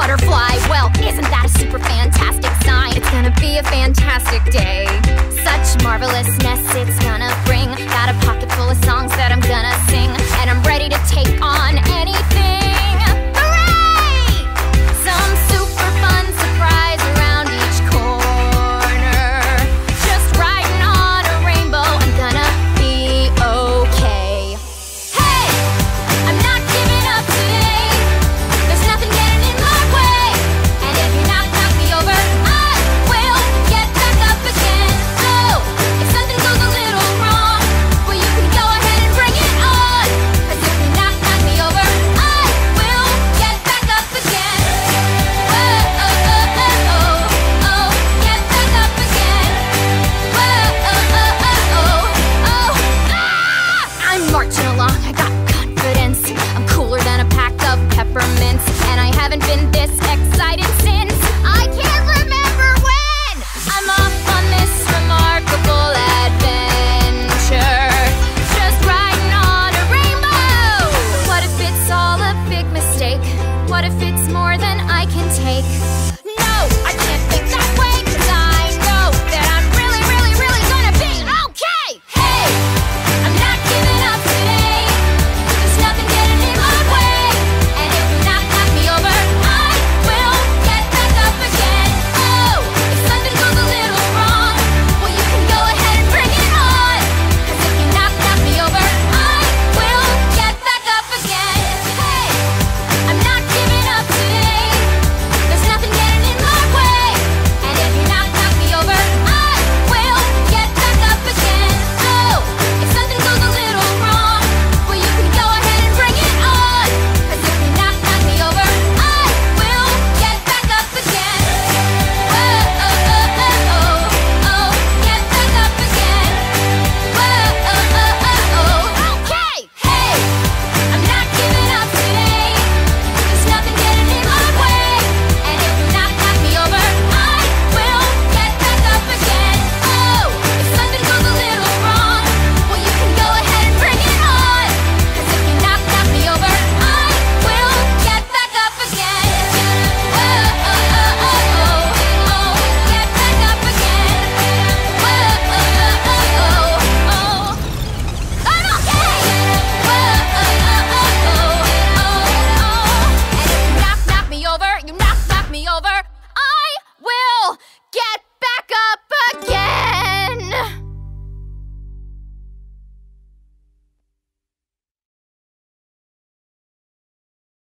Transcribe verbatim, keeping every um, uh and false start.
butterfly. Well, isn't that a super fantastic sign? It's gonna be a fantastic day. Such marvelousness it's gonna bring. Got a pocket full of songs that I'm gonna sing, and I'm ready to take on anything. Hooray! Some super fun surprise around each corner. Just riding on a rainbow, I'm gonna be okay. Hey! I'm not giving up today. There's nothing getting in my way. And if you knock, knock me over, I will get back up again. Oh, if something goes a little wrong, well, you can go ahead and bring it on. 'Cause if you knock, knock me over, I will get back up again. Whoa, oh, oh, oh, oh, oh, get back up again. Whoa, oh, oh, oh, oh, oh, ah! I'm marching along, I got confidence. I'm cooler than a pack of peppermints, and I haven't been this excited since I can't remember when. I'm off on this remarkable adventure, just riding on a rainbow. What if it's all a big mistake? What if it's more than I can take?